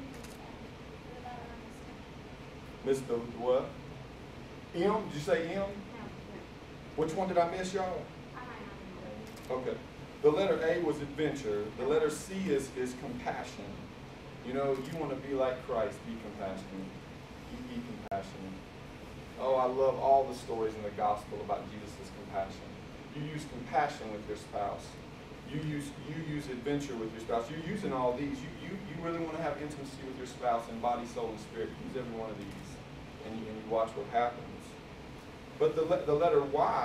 S1: Miss the what? M? Did you say M?
S2: No.
S1: Which one did I miss, y'all? Okay. The letter A was adventure. The letter C is compassion. You know, you want to be like Christ. Be compassionate. Be compassionate. Oh, I love all the stories in the gospel about Jesus' compassion. You use compassion with your spouse. You use adventure with your spouse. You're using all these. You really want to have intimacy with your spouse in body, soul, and spirit. Use every one of these, and you watch what happens. But the letter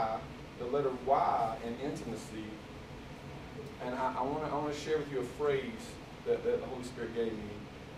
S1: Y in intimacy, and I want to share with you a phrase that the Holy Spirit gave me,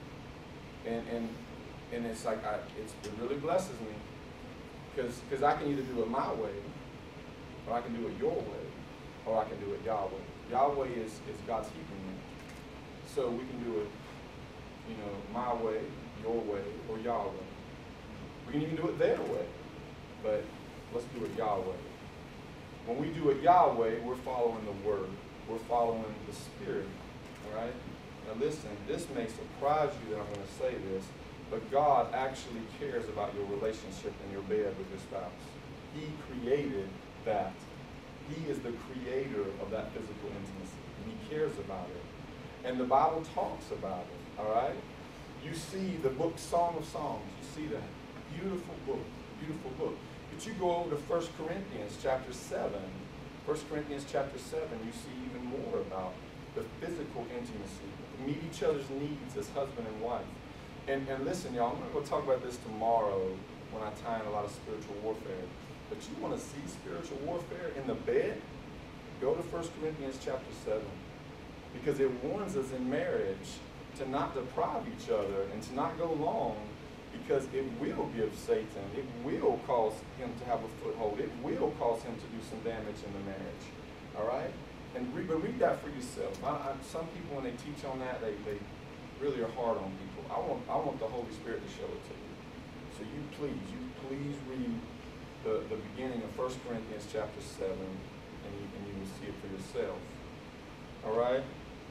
S1: and it's like it really blesses me, because I can either do it my way, or I can do it your way, or I can do it Yahweh. Yahweh is God's Hebrew name, so we can do it, you know, my way, your way, or Yahweh. We can even do it their way, but let's do it Yahweh. When we do it Yahweh, we're following the Word. We're following the Spirit, all right? Now listen, this may surprise you that I'm going to say this, but God actually cares about your relationship in your bed with your spouse. He created that. He is the creator of that physical intimacy, and He cares about it. And the Bible talks about it, all right? You see the book Song of Songs. You see that. Beautiful book, beautiful book. But you go over to 1 Corinthians chapter 7. 1 Corinthians chapter 7, you see even more about the physical intimacy. Meet each other's needs as husband and wife. And listen, y'all, I'm going to talk about this tomorrow when I tie in a lot of spiritual warfare. But you want to see spiritual warfare in the bed? Go to 1 Corinthians chapter 7. Because it warns us in marriage to not deprive each other and to not go long, because it will give Satan, it will cause him to have a foothold, it will cause him to do some damage in the marriage. All right? But read that for yourself. Some people, when they teach on that, they really are hard on people. I want the Holy Spirit to show it to you. So you please read the beginning of 1 Corinthians chapter 7, and you will see it for yourself. All right?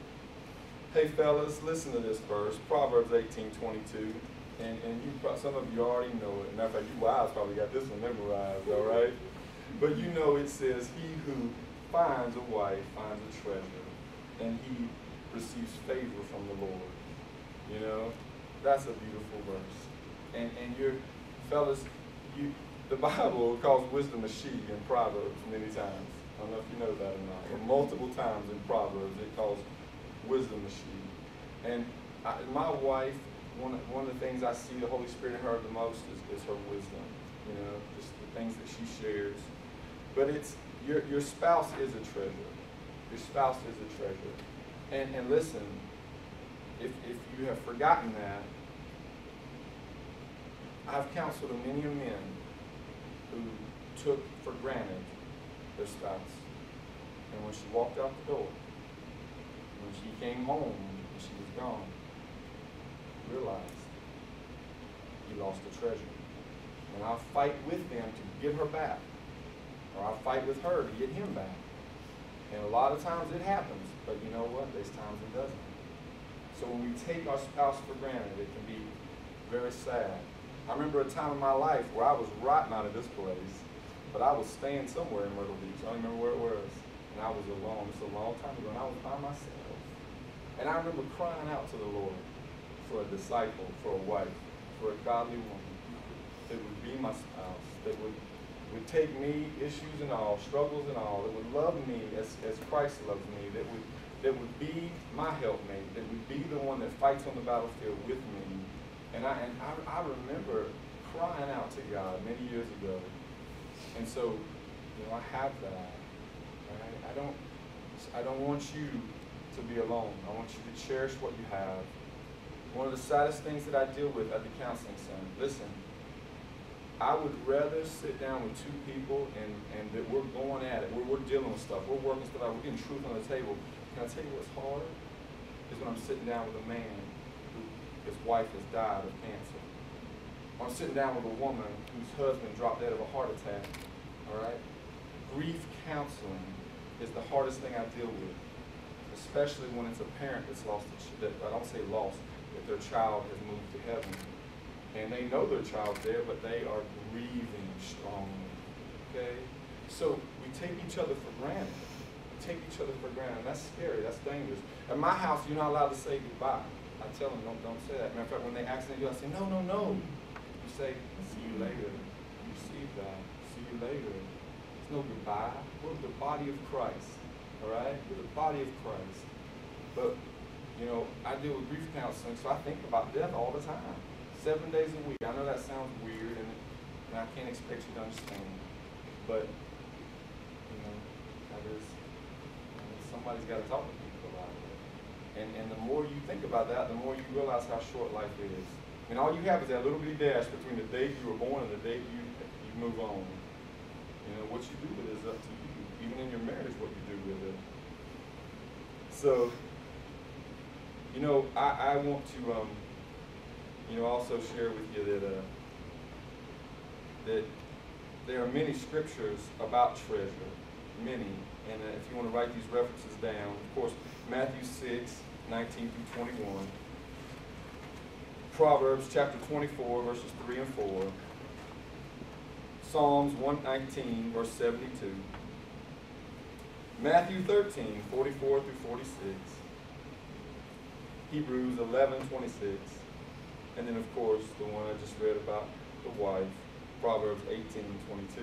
S1: Hey fellas, listen to this verse, Proverbs 18:22. And some of you already know it. Matter of fact, you wives probably got this one memorized, all right? But you know it says, he who finds a wife finds a treasure, and he receives favor from the Lord. You know, that's a beautiful verse. And fellas, the Bible calls wisdom a she in Proverbs many times. I don't know if you know that or not. But multiple times in Proverbs it calls wisdom a she. And my wife, one of the things I see the Holy Spirit in her the most is her wisdom. You know, just the things that she shares. But it's your spouse is a treasure. Your spouse is a treasure. And listen, if you have forgotten that, I've counseled many men who took for granted their spouse. And when she walked out the door, when she came home and she was gone, realized he lost a treasure. And I'll fight with them to get her back. Or I'll fight with her to get him back. And a lot of times it happens, but you know what? There's times it doesn't. So when we take our spouse for granted, it can be very sad. I remember a time in my life where I was rotten out of this place, but I was staying somewhere in Myrtle Beach. I don't remember where it was. And I was alone. It's a long time ago, and I was by myself. And I remember crying out to the Lord for a disciple, for a wife, for a godly woman that would be my spouse, that would take me, issues and all, struggles and all, that would love me as Christ loves me, that would be my helpmate, that would be the one that fights on the battlefield with me. And I remember crying out to God many years ago. And so, I have that. Right? I don't want you to be alone. I want you to cherish what you have. One of the saddest things that I deal with at the counseling center, listen, I would rather sit down with two people and that we're going at it. We're dealing with stuff. We're working stuff out. We're getting truth on the table. Can I tell you what's hard? Is when I'm sitting down with a man who his wife has died of cancer. Or I'm sitting down with a woman whose husband dropped dead of a heart attack. All right? Grief counseling is the hardest thing I deal with, especially when it's a parent that's lost, I don't say lost, that their child has moved to heaven. And they know their child's there, but they are grieving strongly, okay? So we take each other for granted. We take each other for granted, and that's scary, that's dangerous. At my house, you're not allowed to say goodbye. I tell them, don't say that. Matter of fact, when they accidentally do, I say, no. You say, see you later. You receive that, see you later. There's no goodbye. We're the body of Christ, all right? We're the body of Christ. But, I deal with grief counseling, so I think about death all the time. 7 days a week. I know that sounds weird, and I can't expect you to understand. But, that is, somebody's got to talk to people about it. And the more you think about that, the more you realize how short life is. And all you have is that little bitty dash between the date you were born and the date you move on. What you do with it is up to you. Even in your marriage, what you do with it. So, I want to, also share with you that there are many scriptures about treasure, many. And if you want to write these references down, of course, Matthew 6, 19 through 21. Proverbs chapter 24, verses 3 and 4. Psalms 119, verse 72. Matthew 13, 44 through 46. Hebrews 11, 26. And then, of course, the one I just read about the wife, Proverbs 18, 22.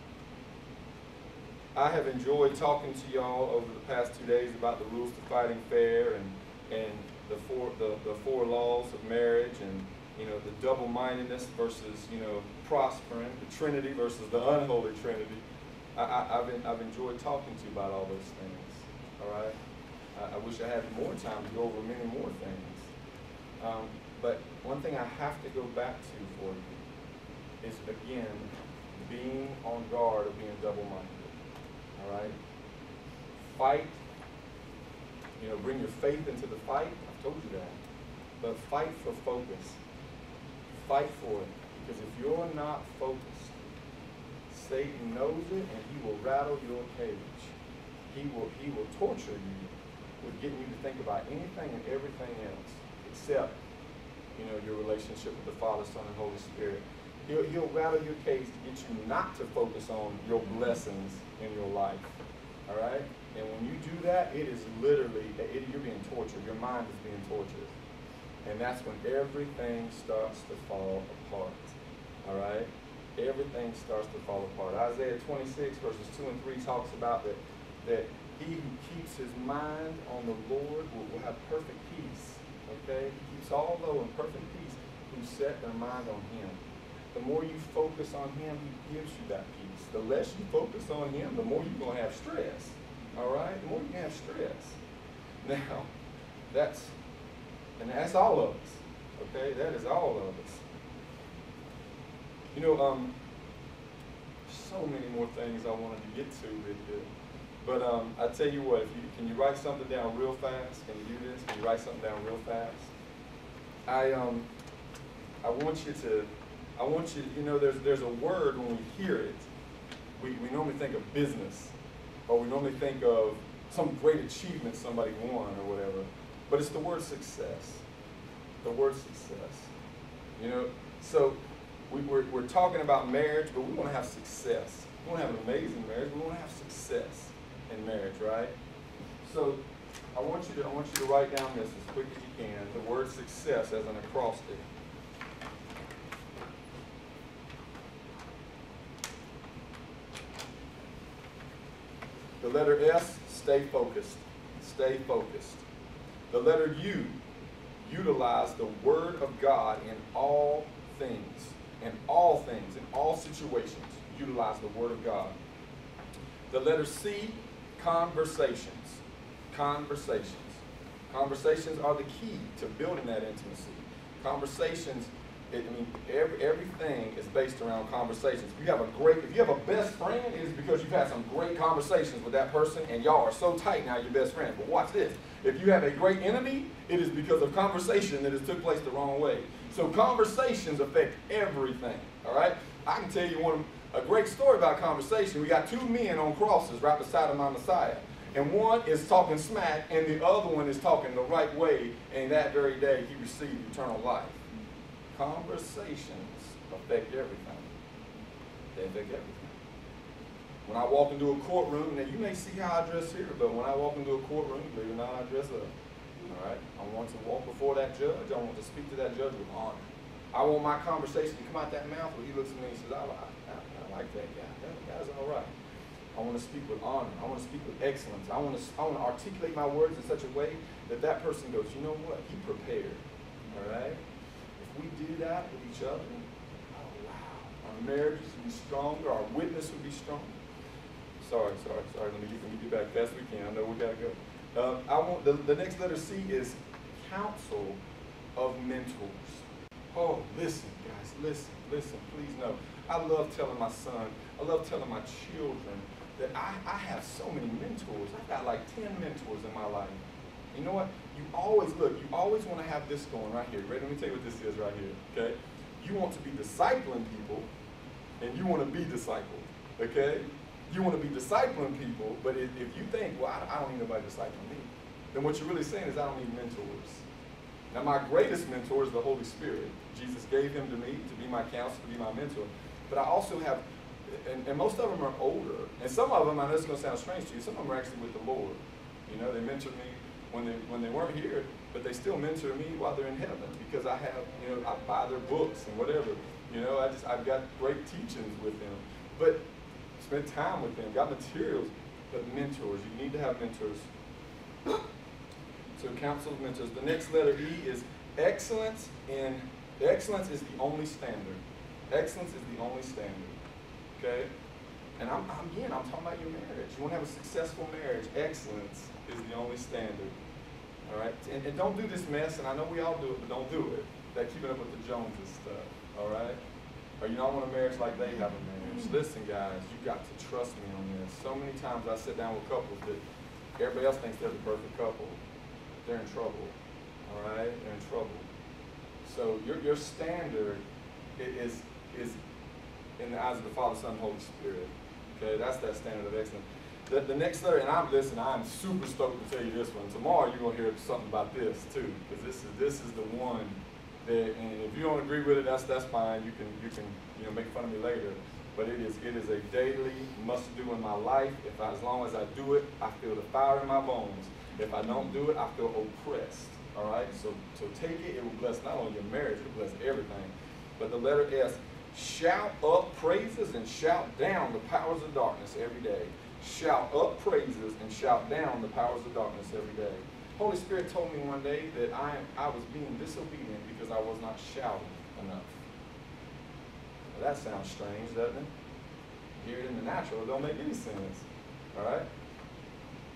S1: I have enjoyed talking to y'all over the past 2 days about the rules to fighting fair and the four laws of marriage and the double-mindedness versus prospering, the Trinity versus the unholy Trinity. I've enjoyed talking to you about all those things. All right. I wish I had more time to go over many more things. But one thing I have to go back to for you is, again, being on guard of being double-minded. All right? Fight. Bring your faith into the fight. I've told you that. But fight for focus. Fight for it. Because if you're not focused, Satan knows it and he will rattle your cage. He will torture you with getting you to think about anything and everything else except your relationship with the Father, Son, and Holy Spirit. He'll rattle your cage to get you not to focus on your blessings in your life. All right? And when you do that, it is literally, you're being tortured. Your mind is being tortured. And that's when everything starts to fall apart. All right? Everything starts to fall apart. Isaiah 26, verses 2 and 3 talks about that he who keeps his mind on the Lord will have perfect peace. Okay? He keeps all low in perfect peace who set their mind on him. The more you focus on him, he gives you that peace. The less you focus on him, the more you're going to have stress. All right? The more you can have stress. Now, that's all of us. Okay? That is all of us. You know, so many more things I wanted to get to with you. But I tell you what, can you write something down real fast? Can you do this? Can you write something down real fast? I want you, you know, there's a word when we hear it, we normally think of business, or we normally think of some great achievement somebody won or whatever, but it's the word success. The word success. You know, so we're talking about marriage, but we want to have success. We want to have an amazing marriage, but we want to have success in marriage, right? So I want you to write down this as quick as you can, the word success as an acrostic. The letter S, stay focused. Stay focused. The letter U, utilize the Word of God in all things. In all things, in all situations, utilize the Word of God. The letter C, conversations. Conversations. Conversations are the key to building that intimacy. Conversations, everything is based around conversations. If you have a best friend, it is because you've had some great conversations with that person and y'all are so tight now you're best friends. But watch this. If you have a great enemy, it is because of conversation that has took place the wrong way. So conversations affect everything, all right? I can tell you a great story about conversation. We got two men on crosses right beside of my Messiah. And one is talking smack and the other one is talking the right way, and that very day he received eternal life. Conversations affect everything. They affect everything. When I walk into a courtroom, now you may see how I dress here, but when I walk into a courtroom, believe it or not, I dress up. All right? I want to walk before that judge. I want to speak to that judge with honor. I want my conversation to come out that mouth where he looks at me and says, I like that guy. That guy's all right. I want to speak with honor. I want to speak with excellence. I want to articulate my words in such a way that that person goes, you know what? He prepared. All right? If we do that with each other, oh wow, our marriage would be stronger. Our witness would be stronger. Sorry. Let me get back fast as we can. I know we got to go. I want the next letter C is counsel of mentors. Oh, listen, guys, listen. Please know. I love telling my son. I love telling my children that I have so many mentors. I've got like 10 mentors in my life. You know what? You always want to have this going right here. Ready? Let me tell you what this is right here, okay? You want to be discipling people, and you want to be discipled, okay? You want to be discipling people, but if you think, well, I don't need nobody discipling me, then what you're really saying is I don't need mentors. Now, my greatest mentor is the Holy Spirit. Jesus gave him to me to be my counselor, to be my mentor. But I also have, and most of them are older, and some of them, I know it's going to sound strange to you, some of them are actually with the Lord. You know, they mentored me when they weren't here, but they still mentor me while they're in heaven because I have, you know, I buy their books and whatever. You know, I've got great teachings with them. But spend time with them, got materials, but mentors. You need to have mentors. So counsel of mentors. The next letter E is excellence excellence is the only standard. Excellence is the only standard. Okay? And I'm talking about your marriage. You want to have a successful marriage. Excellence is the only standard. All right? And don't do this mess, and I know we all do it, but don't do it. That keeping up with the Joneses stuff. All right? Or you don't want a marriage like they have a marriage. Listen, guys, you got to trust me on this. So many times I sit down with couples that everybody else thinks they're the perfect couple. They're in trouble. All right? They're in trouble. So your standard is in the eyes of the Father, Son, and Holy Spirit. Okay, that's that standard of excellence. The next letter, and I'm super stoked to tell you this one. Tomorrow you're gonna hear something about this too, because this is the one that, and if you don't agree with it, that's fine. You can make fun of me later. But it is a daily must do in my life. As long as I do it, I feel the fire in my bones. If I don't do it, I feel oppressed. All right, so take it. It will bless not only your marriage, it will bless everything. But the letter S, shout up praises and shout down the powers of darkness every day. Shout up praises and shout down the powers of darkness every day. Holy Spirit told me one day that I was being disobedient because I was not shouting enough. Well, that sounds strange, doesn't it? Hear it in the natural, it don't make any sense. All right?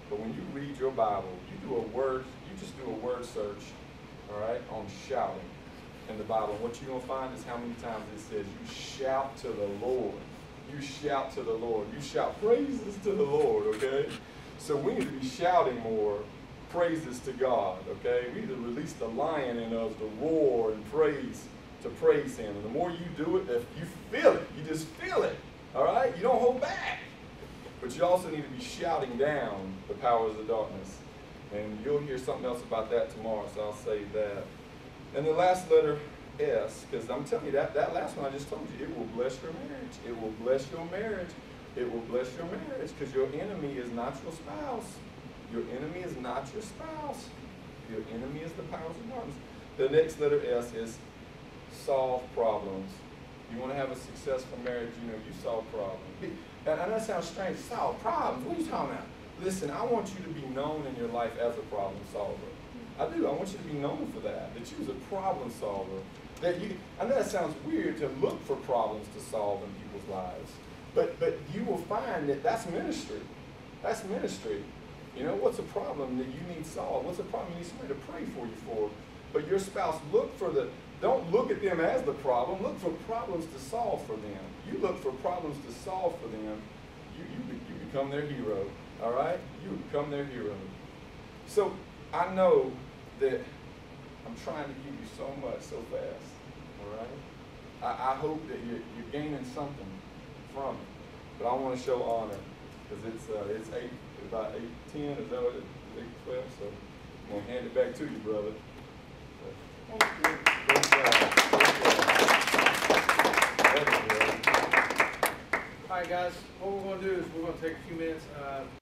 S1: But when you read your Bible, you just do a word search, all right, on shouting in the Bible. And what you're going to find is how many times it says you shout to the Lord. You shout to the Lord. You shout praises to the Lord, okay? So we need to be shouting more praises to God, okay? We need to release the lion in us to roar and praise, to praise him. And the more you do it, if you feel it, you just feel it, all right? You don't hold back. But you also need to be shouting down the powers of darkness. And you'll hear something else about that tomorrow, so I'll save that. And the last letter, S, because I'm telling you, that last one I just told you, it will bless your marriage. It will bless your marriage. It will bless your marriage, because your enemy is not your spouse. Your enemy is not your spouse. Your enemy is the powers of darkness. The next letter, S, is solve problems. You want to have a successful marriage, you solve problems. And I know that sounds strange, solve problems. What are you talking about? Listen, I want you to be known in your life as a problem solver. I do. I want you to be known for that you're a problem solver. I know that sounds weird to look for problems to solve in people's lives, but you will find that that's ministry. That's ministry. What's a problem that you need solved? What's a problem you need somebody to pray for you for? But your spouse, don't look at them as the problem. Look for problems to solve for them. You look for problems to solve for them, you become their hero. All right? You become their hero. So I know that I'm trying to give you so much so fast. All right? I hope that you're gaining something from it. But I want to show honor, because it's about 8:10. Is that what it is? 8:12. So I'm going to hand it back to you, brother.
S3: Thank you.
S1: Great job.
S5: All right, guys, what we're going to do is we're going to take a few minutes.